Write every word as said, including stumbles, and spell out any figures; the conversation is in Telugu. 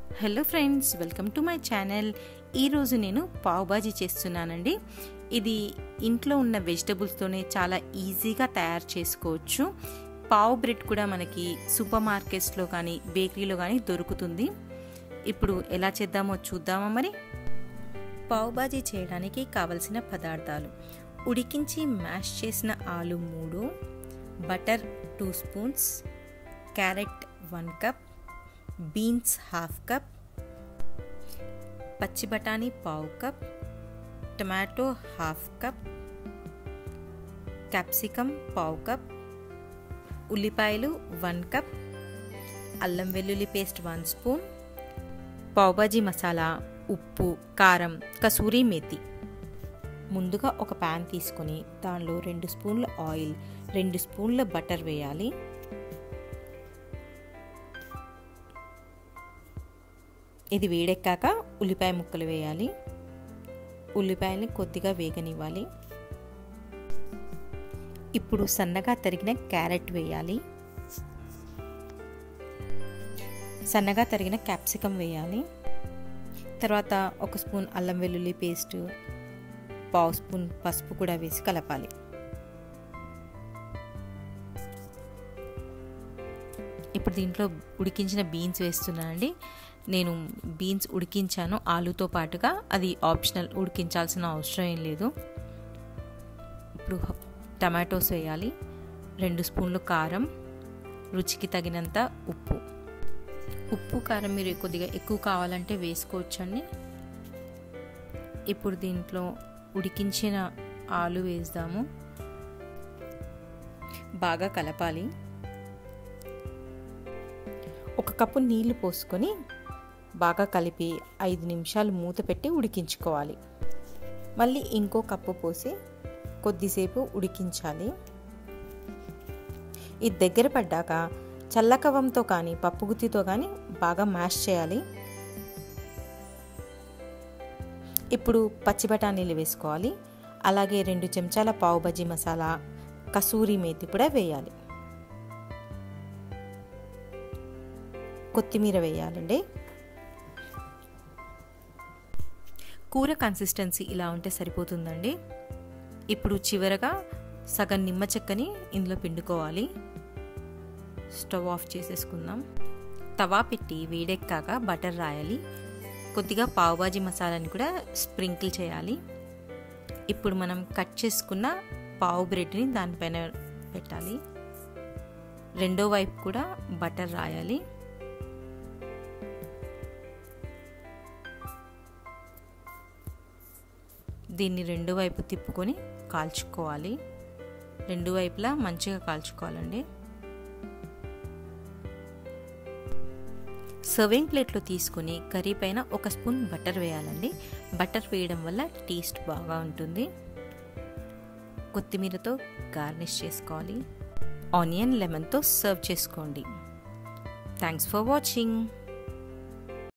Hello friends, welcome to my channel. ఈరోజు నేను పావ్ బాజీ చేస్తున్నానండి. ఇది ఇంట్లో ఉన్న వెజిటబుల్స్తోనే చాలా ఈజీగా తయారు చేసుకోవచ్చు. పావ్ బ్రెడ్ కూడా మనకి సూపర్ మార్కెట్స్లో కానీ బేకరీలో కానీ దొరుకుతుంది. ఇప్పుడు ఎలా చేద్దామో చూద్దామా మరి. పావ్ బాజీ చేయడానికి కావలసిన పదార్థాలు: ఉడికించి మ్యాష్ చేసిన ఆలు మూడు, butter two spoons, carrot one cup, beans half cup, పచ్చి బఠానీ పావు cup, tomato half cup, capsicum పావు కప్, ఉల్లిపాయలు వన్ కప్, అల్లం వెల్లుల్లి paste one spoon, pav bhaji masala, ఉప్పు, కారం, కసూరి మేతి. ముందుగా ఒక ప్యాన్ తీసుకొని దానిలో రెండు స్పూన్ల ఆయిల్, రెండు స్పూన్ల బటర్ వేయాలి. ఇది వేడెక్కాక ఉల్లిపాయ ముక్కలు వేయాలి. ఉల్లిపాయల్ని కొద్దిగా వేగనివ్వాలి. ఇప్పుడు సన్నగా తరిగిన క్యారెట్ వేయాలి. సన్నగా తరిగిన క్యాప్సికమ్ వేయాలి. తర్వాత ఒక స్పూన్ అల్లం వెల్లుల్లి పేస్ట్, పావు స్పూన్ పసుపు కూడా వేసి కలపాలి. ఇప్పుడు దీంట్లో ఉడికించిన బీన్స్ వేస్తున్నానండి. నేను బీన్స్ ఉడికించాను ఆలుతో పాటుగా, అది ఆప్షనల్, ఉడికించాల్సిన అవసరం ఏం లేదు. ఇప్పుడు టమాటోస్ వేయాలి. రెండు స్పూన్లు కారం, రుచికి తగినంత ఉప్పు. ఉప్పు కారం మీరు కొద్దిగా ఎక్కువ కావాలంటే వేసుకోవచ్చండి. ఇప్పుడు దీంట్లో ఉడికించిన ఆలు వేద్దాము. బాగా కలపాలి. ఒక కప్పు నీళ్లు పోసుకొని బాగా కలిపి ఐదు నిమిషాలు మూత పెట్టి ఉడికించుకోవాలి. మళ్ళీ ఇంకో కప్పు పోసి కొద్దిసేపు ఉడికించాలి. ఇది దగ్గర పడ్డాక చల్లకవంతో కానీ పప్పుగుత్తితో కానీ బాగా మ్యాష్ చేయాలి. ఇప్పుడు పచ్చి బఠానీలు వేసుకోవాలి. అలాగే రెండు చెంచాల పావ్ బాజీ మసాలా, కసూరి మేతి కూడా వేయాలి. కొత్తిమీర వేయాలండి. కూర కన్సిస్టెన్సీ ఇలా ఉంటే సరిపోతుందండి. ఇప్పుడు చివరగా సగం నిమ్మ చెక్కని ఇందులో పిండుకోవాలి. స్టవ్ ఆఫ్ చేసేసుకుందాం. తవా పెట్టి వేడెక్కాక బటర్ రాయాలి. కొద్దిగా పావ్ బాజీ మసాలాని కూడా స్ప్రింకిల్ చేయాలి. ఇప్పుడు మనం కట్ చేసుకున్న పావు బ్రెడ్ని దానిపైన పెట్టాలి. రెండో వైపు కూడా బటర్ రాయాలి. దీన్ని రెండు వైపు తిప్పుకొని కాల్చుకోవాలి. రెండు వైపులా మంచిగా కాల్చుకోవాలండి. సర్వింగ్ ప్లేట్లో తీసుకొని కర్రీ పైన ఒక స్పూన్ బటర్ వేయాలండి. బటర్ వేయడం వల్ల టేస్ట్ బాగా ఉంటుంది. కొత్తిమీరతో గార్నిష్ చేసుకోవాలి. ఆనియన్ లెమన్తో సర్వ్ చేసుకోండి. Thanks for watching.